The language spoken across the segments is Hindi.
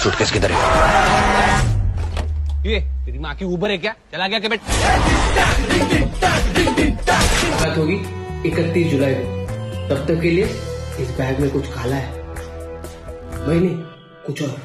सूटकेस किधर है? ये तेरी माँ की ऊबर है क्या? चला गया क्या बेटा? बात होगी 31 जुलाई को। तब तक के लिए इस बैग में कुछ काला है, वही नहीं कुछ और।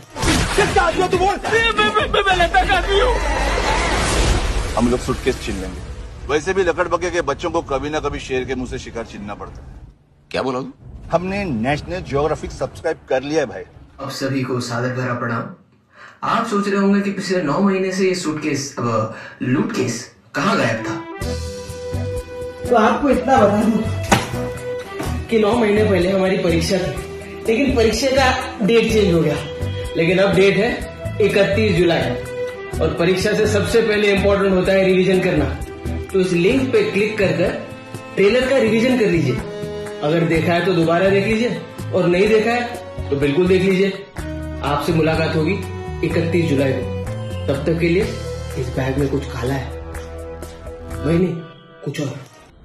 हम लोग सूटकेस छीन लेंगे। वैसे भी लकड़बग्गे के बच्चों को कभी ना कभी शेर के मुंह से शिकार छीनना पड़ता है। क्या बोला तू? हमने नेशनल ज्योग्राफिक सब्सक्राइब कर लिया है भाई। अब सभी को सादर भरा प्रणाम। आप सोच रहे होंगे कि पिछले 9 महीने से ये सूटकेस लूट केस कहाँ गायब था। तो आपको इतना बता दूं कि 9 महीने पहले हमारी परीक्षा थी, लेकिन परीक्षा का डेट चेंज हो गया। लेकिन अब डेट है 31 जुलाई और परीक्षा से सबसे पहले इम्पोर्टेंट होता है रिवीजन करना। तो इस लिंक पे क्लिक कर ट्रेलर का रिवीजन कर लीजिए। अगर देखा है तो दोबारा देख लीजिए और नहीं देखा है तो बिल्कुल देख लीजिए। आपसे मुलाकात होगी 31 जुलाई को। तब तक के लिए इस बैग में कुछ काला है, वही नहीं कुछ और।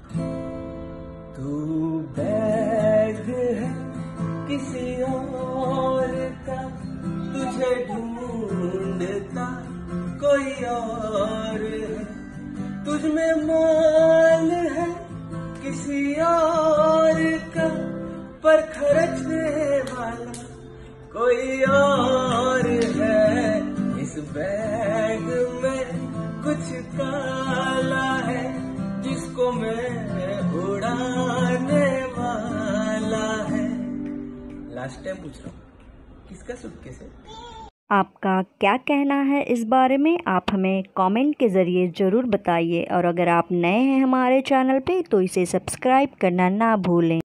तू बैग है किसी और का, तुझे ढूंढता कोई और है, तुझ में मोल है किसी और का, पर खर्चने वाला कोई और है। इस बैग में कुछ काला है जिसको मैं उड़ाने वाला है। लास्ट टाइम पूछ रहा हूँ, किसका सूटकेस है? आपका क्या कहना है इस बारे में? आप हमें कमेंट के ज़रिए ज़रूर बताइए और अगर आप नए हैं हमारे चैनल पे तो इसे सब्सक्राइब करना ना भूलें।